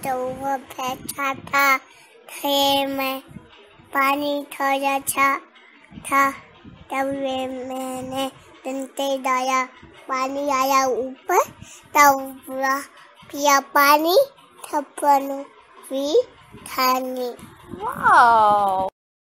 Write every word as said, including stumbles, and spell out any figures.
तो वो बैठा था थे में पानी थोड़ा सा था तब वे मैंने डंडे डाला पानी आया ऊपर तब पूरा पिया पानी तब भी खानी। वाह।